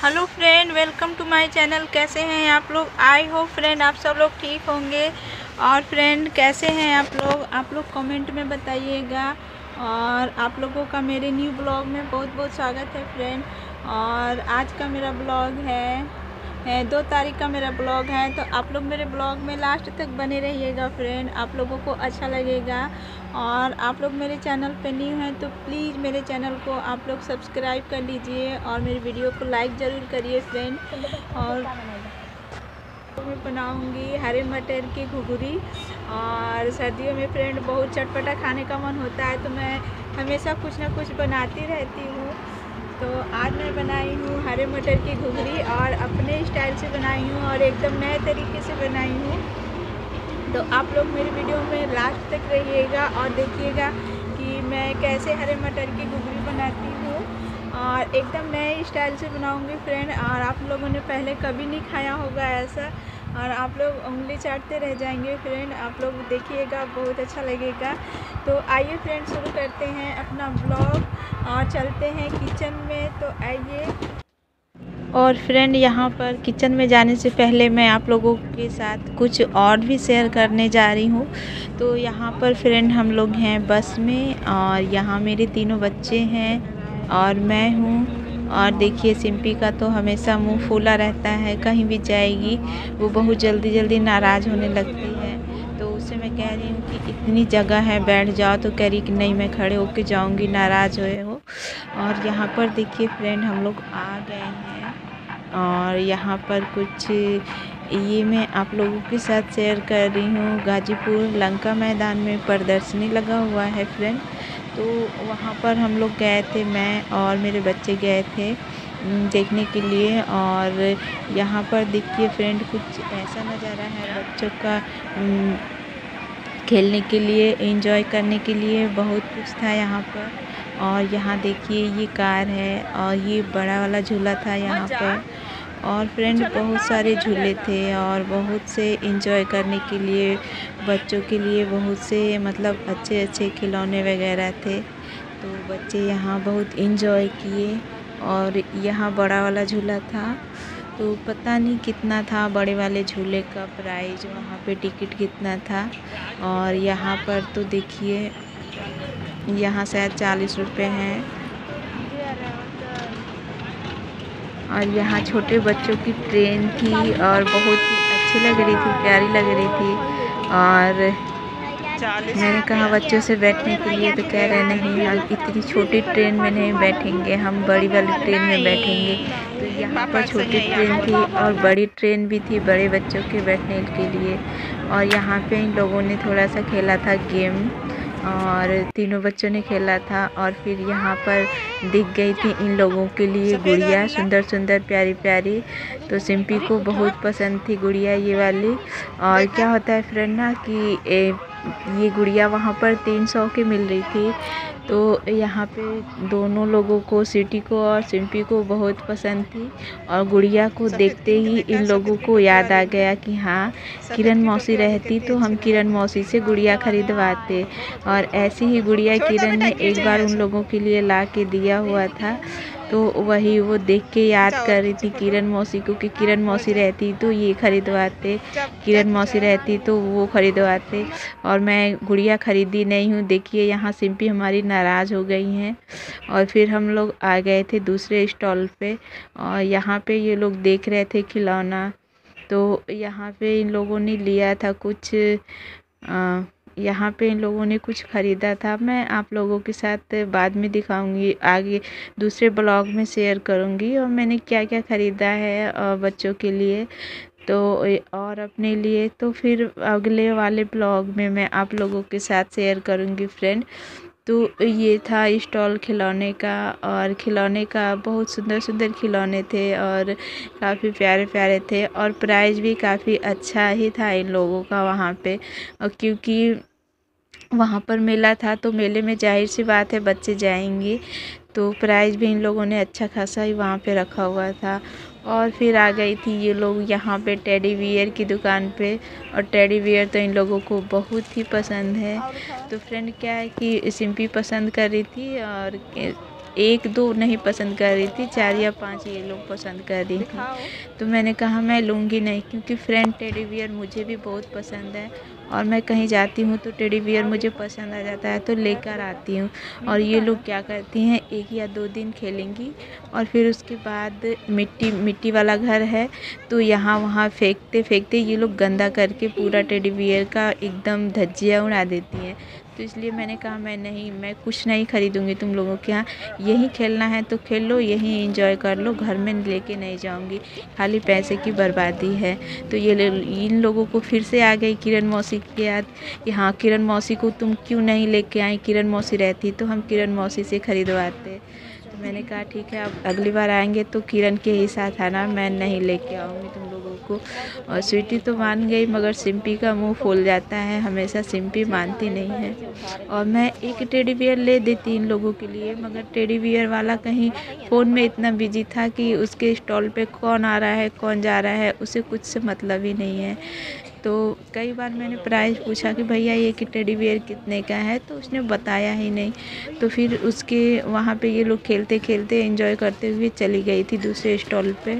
Hello friend, welcome to my channel. कैसे हैं आप लोग? आई होप फ्रेंड आप सब लोग ठीक होंगे। और फ्रेंड कैसे हैं आप लोग कमेंट में बताइएगा। और आप लोगों का मेरे न्यू ब्लॉग में बहुत बहुत स्वागत है फ्रेंड। और आज का मेरा ब्लॉग है 2 तारीख का मेरा ब्लॉग है। तो आप लोग मेरे ब्लॉग में लास्ट तक बने रहिएगा फ्रेंड, आप लोगों को अच्छा लगेगा। और आप लोग मेरे चैनल पे न्यू हैं तो प्लीज़ मेरे चैनल को आप लोग सब्सक्राइब कर लीजिए और मेरी वीडियो को लाइक ज़रूर करिए फ्रेंड। और मैं बनाऊंगी हरे मटर की घुघरी। और सर्दियों में फ्रेंड बहुत चटपटा खाने का मन होता है तो मैं हमेशा कुछ ना कुछ बनाती रहती हूँ। तो आज मैं बनाई हूँ हरे मटर की घुघरी और अपने स्टाइल से बनाई हूँ और एकदम नए तरीके से बनाई हूँ। तो आप लोग मेरी वीडियो में लास्ट तक रहिएगा और देखिएगा कि मैं कैसे हरे मटर की घुघरी बनाती हूँ और एकदम नए स्टाइल से बनाऊँगी फ्रेंड। और आप लोगों ने पहले कभी नहीं खाया होगा ऐसा और आप लोग उंगली चाटते रह जाएंगे फ्रेंड। आप लोग देखिएगा, बहुत अच्छा लगेगा। तो आइए फ्रेंड, शुरू करते हैं अपना ब्लॉग और चलते हैं किचन में। तो आइए। और फ्रेंड यहाँ पर किचन में जाने से पहले मैं आप लोगों के साथ कुछ और भी शेयर करने जा रही हूँ। तो यहाँ पर फ्रेंड हम लोग हैं बस में और यहाँ मेरे तीनों बच्चे हैं और मैं हूँ। और देखिए सिंपी का तो हमेशा मुंह फूला रहता है, कहीं भी जाएगी वो बहुत जल्दी जल्दी नाराज़ होने लगती है। तो उससे मैं कह रही हूँ कि इतनी जगह है बैठ जाओ, तो कह रही कि नहीं मैं खड़े होके जाऊँगी, नाराज़ हुए हो। और यहाँ पर देखिए फ्रेंड हम लोग आ गए हैं और यहाँ पर कुछ ये मैं आप लोगों के साथ शेयर कर रही हूँ। गाजीपुर लंका मैदान में प्रदर्शनी लगा हुआ है फ्रेंड। तो वहाँ पर हम लोग गए थे, मैं और मेरे बच्चे गए थे देखने के लिए। और यहाँ पर देखिए फ्रेंड कुछ ऐसा नज़ारा है बच्चों का खेलने के लिए, एंजॉय करने के लिए बहुत कुछ था यहाँ पर। और यहाँ देखिए ये कार है और ये बड़ा वाला झूला था यहाँ पर। और फ्रेंड बहुत सारे झूले थे और बहुत से एंजॉय करने के लिए बच्चों के लिए बहुत से मतलब अच्छे अच्छे खिलौने वगैरह थे। तो बच्चे यहाँ बहुत एंजॉय किए। और यहाँ बड़ा वाला झूला था तो पता नहीं कितना था बड़े वाले झूले का प्राइस, वहाँ पे टिकट कितना था। और यहाँ पर तो देखिए यहाँ शायद 40 रुपये हैं। और यहाँ छोटे बच्चों की ट्रेन थी और बहुत ही अच्छी लग रही थी, प्यारी लग रही थी। और मैंने कहा बच्चों से बैठने के लिए तो कह रहे नहीं, हम इतनी छोटी ट्रेन में नहीं बैठेंगे, हम बड़ी वाली ट्रेन में बैठेंगे। तो यहाँ पर छोटी ट्रेन थी और बड़ी ट्रेन भी थी बड़े बच्चों के बैठने के लिए। और यहाँ पे इन लोगों ने थोड़ा सा खेला था गेम और तीनों बच्चों ने खेला था। और फिर यहाँ पर दिख गई थी इन लोगों के लिए गुड़िया, सुंदर सुंदर प्यारी प्यारी। तो सिंपी को बहुत पसंद थी गुड़िया ये वाली। और क्या होता है फ्रेंड ना कि ये गुड़िया वहाँ पर 300 की मिल रही थी। तो यहाँ पे दोनों लोगों को, सिटी को और सिंपी को बहुत पसंद थी। और गुड़िया को देखते ही इन लोगों को याद आ गया कि हाँ किरण मौसी रहती तो हम किरण मौसी से गुड़िया खरीदवाते। और ऐसी ही गुड़िया किरण ने एक बार उन लोगों के लिए ला के दिया हुआ था। तो वही वो देख के याद कर रही थी किरण मौसी को कि किरण मौसी रहती तो ये खरीदवाते, किरण मौसी रहती तो वो खरीदवाते। और मैं गुड़िया खरीदी नहीं हूँ। देखिए यहाँ सिंपी हमारी नाराज़ हो गई हैं। और फिर हम लोग आ गए थे दूसरे स्टॉल पे और यहाँ पे ये लोग देख रहे थे खिलौना। तो यहाँ पे इन लोगों ने लिया था कुछ, यहाँ पे इन लोगों ने कुछ ख़रीदा था। मैं आप लोगों के साथ बाद में दिखाऊंगी, आगे दूसरे ब्लॉग में शेयर करूंगी और मैंने क्या क्या ख़रीदा है बच्चों के लिए तो और अपने लिए। तो फिर अगले वाले ब्लॉग में मैं आप लोगों के साथ शेयर करूंगी फ्रेंड। तो ये था स्टॉल खिलौने का और खिलौने का बहुत सुंदर सुंदर खिलौने थे और काफ़ी प्यारे प्यारे थे। और प्राइस भी काफ़ी अच्छा ही था इन लोगों का वहाँ पे। और क्योंकि वहाँ पर मेला था तो मेले में जाहिर सी बात है बच्चे जाएंगे, तो प्राइस भी इन लोगों ने अच्छा खासा ही वहाँ पे रखा हुआ था। और फिर आ गई थी ये लोग यहाँ पे टेडी बियर की दुकान पे। और टेडी बियर तो इन लोगों को बहुत ही पसंद है। तो फ्रेंड क्या है कि सिंपी पसंद कर रही थी और 1 2 नहीं पसंद कर रही थी, 4 या 5 ये लोग पसंद कर रही थी। तो मैंने कहा मैं लूँगी नहीं, क्योंकि फ्रेंड टेडी बियर मुझे भी बहुत पसंद है और मैं कहीं जाती हूँ तो टेडी बियर मुझे पसंद आ जाता है तो लेकर आती हूँ। और ये लोग क्या करती हैं, 1 या 2 दिन खेलेंगी और फिर उसके बाद मिट्टी वाला घर है तो यहाँ वहाँ फेंकते फेंकते ये लोग गंदा करके पूरा टेडी बियर का एकदम धज्जियाँ उड़ा देती हैं। तो इसलिए मैंने कहा मैं कुछ नहीं ख़रीदूँगी तुम लोगों के यहाँ, यहीं खेलना है तो खेल लो, यहीं एंजॉय कर लो, घर में लेके नहीं जाऊँगी, खाली पैसे की बर्बादी है। तो ये इन लोगों को फिर से आ गई किरण मौसी की याद कि हाँ किरण मौसी को तुम क्यों नहीं लेके आई, किरण मौसी रहती तो हम किरण मौसी से ख़रीदवाते। तो मैंने कहा ठीक है, अब अगली बार आएंगे तो किरण के ही साथ आना, मैं नहीं लेके आऊँगी तुम लोगों को। और स्वीटी तो मान गई, मगर सिम्पी का मुंह फूल जाता है, हमेशा सिम्पी मानती नहीं है। और मैं एक टेडी बियर ले देती इन लोगों के लिए, मगर टेडी बियर वाला कहीं फ़ोन में इतना बिजी था कि उसके स्टॉल पे कौन आ रहा है कौन जा रहा है उसे कुछ से मतलब ही नहीं है। तो कई बार मैंने प्राइस पूछा कि भैया ये कि टेडी बियर कितने का है, तो उसने बताया ही नहीं। तो फिर उसके वहाँ पे ये लोग खेलते खेलते एंजॉय करते हुए चली गई थी दूसरे स्टॉल पे।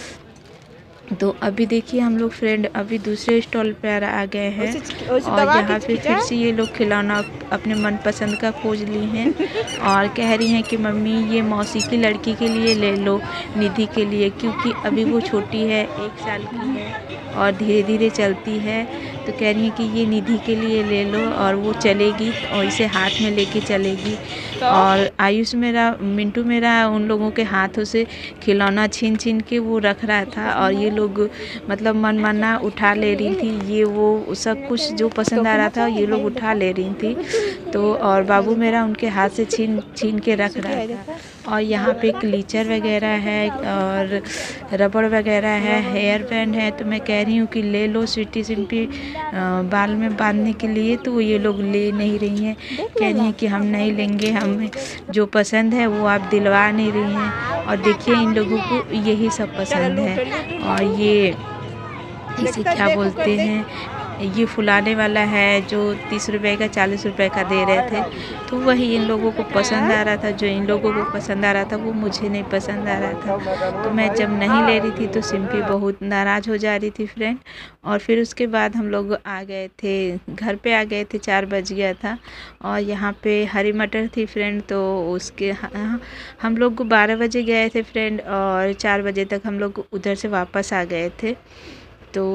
तो अभी देखिए हम लोग फ्रेंड अभी दूसरे स्टॉल पर आ गए हैं और यहाँ पे फिर से ये लोग खिलौना अपने मनपसंद का खोज ली हैं और कह रही हैं कि मम्मी ये मौसी की लड़की के लिए ले लो, निधि के लिए, क्योंकि अभी वो छोटी है, 1 साल की है और धीरे धीरे चलती है। तो कह रही हैं कि ये निधि के लिए ले लो और वो चलेगी और इसे हाथ में लेके चलेगी। और आयुष मेरा, मिंटू मेरा उन लोगों के हाथों से खिलौना छीन छीन के वो रख रहा था और ये लोग मतलब मन माना उठा ले रही थी, ये वो सब कुछ जो पसंद आ रहा था ये लोग उठा ले रही थी। तो और बाबू मेरा उनके हाथ से छीन छीन के रख रहा था। और यहाँ पे क्लीचर वगैरह है और रबड़ वगैरह है, हेयर बैंड है। तो मैं कह रही हूँ कि ले लो स्वीटी सिम्पी बाल में बांधने के लिए, तो ये लोग ले नहीं रही हैं, कह रही हैं कि हम नहीं लेंगे, हमें जो पसंद है वो आप दिलवा नहीं रही हैं। और देखिए इन लोगों को यही सब पसंद है। और ये इसे क्या बोलते हैं, ये फुलाने वाला है जो 30 रुपए का 40 रुपए का दे रहे थे, तो वही इन लोगों को पसंद आ रहा था। जो इन लोगों को पसंद आ रहा था वो मुझे नहीं पसंद आ रहा था। तो मैं जब नहीं ले रही थी तो सिम्पी बहुत नाराज़ हो जा रही थी फ्रेंड। और फिर उसके बाद हम लोग आ गए थे, घर पे आ गए थे, 4 बज गया था। और यहाँ पे हरी मटर थी फ्रेंड, तो उसके हम लोग 12 बजे गए थे फ्रेंड और 4 बजे तक हम लोग उधर से वापस आ गए थे। तो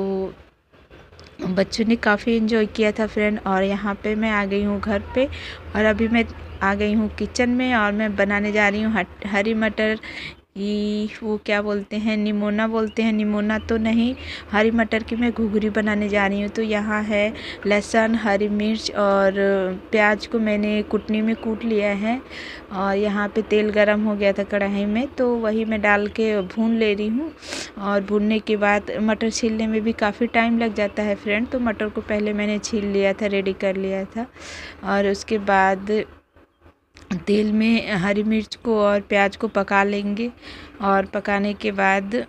बच्चों ने काफ़ी एंजॉय किया था फ्रेंड। और यहाँ पे मैं आ गई हूँ घर पे और अभी मैं आ गई हूँ किचन में और मैं बनाने जा रही हूँ हरी मटर की, वो क्या बोलते हैं, निमोना बोलते हैं, निमोना तो नहीं, हरी मटर की मैं घुघरी बनाने जा रही हूँ। तो यहाँ है लहसुन, हरी मिर्च और प्याज को मैंने कुटनी में कूट लिया है। और यहाँ पे तेल गरम हो गया था कढ़ाई में, तो वही मैं डाल के भून ले रही हूँ। और भूनने के बाद मटर छीलने में भी काफ़ी टाइम लग जाता है फ्रेंड, तो मटर को पहले मैंने छील लिया था, रेडी कर लिया था। और उसके बाद तेल में हरी मिर्च को और प्याज को पका लेंगे। और पकाने के बाद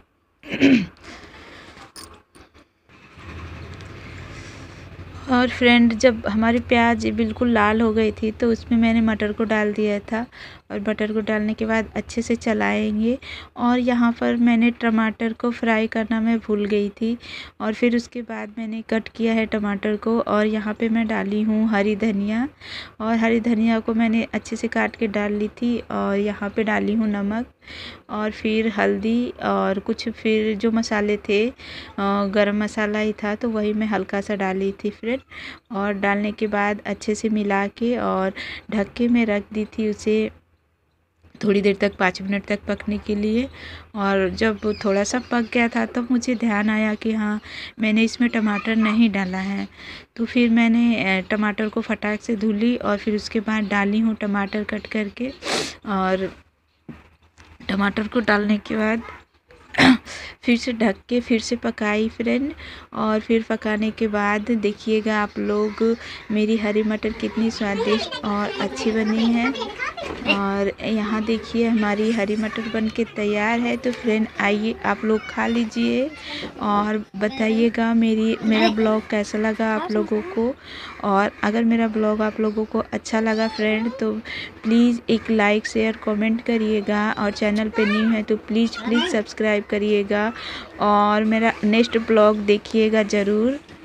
और फ्रेंड जब हमारी प्याज बिल्कुल लाल हो गई थी तो उसमें मैंने मटर को डाल दिया था। और मटर को डालने के बाद अच्छे से चलाएंगे। और यहाँ पर मैंने टमाटर को फ्राई करना मैं भूल गई थी और फिर उसके बाद मैंने कट किया है टमाटर को। और यहाँ पे मैं डाली हूँ हरी धनिया, और हरी धनिया को मैंने अच्छे से काट के डाल ली थी। और यहाँ पे डाली हूँ नमक और फिर हल्दी और कुछ फिर जो मसाले थे, गरम मसाला ही था तो वही मैं हल्का सा डाली थी फ्रेंड। और डालने के बाद अच्छे से मिला के और ढक के मैं रख दी थी उसे थोड़ी देर तक, 5 मिनट तक पकने के लिए। और जब थोड़ा सा पक गया था तब मुझे ध्यान आया कि हाँ मैंने इसमें टमाटर नहीं डाला है। तो फिर मैंने टमाटर को फटाक से धुली और फिर उसके बाद डाली हूँ टमाटर कट करके। और टमाटर को डालने के बाद फिर से ढक के फिर से पकाई फ्रेंड। और फिर पकाने के बाद देखिएगा आप लोग मेरी हरी मटर कितनी स्वादिष्ट और अच्छी बनी है। और यहाँ देखिए हमारी हरी मटर बन के तैयार है। तो फ्रेंड आइए आप लोग खा लीजिए और बताइएगा मेरा ब्लॉग कैसा लगा आप लोगों को। और अगर मेरा ब्लॉग आप लोगों को अच्छा लगा फ्रेंड तो प्लीज़ एक लाइक शेयर कमेंट करिएगा। और चैनल पे न्यू है तो प्लीज़ सब्सक्राइब करिएगा और मेरा नेक्स्ट ब्लॉग देखिएगा ज़रूर।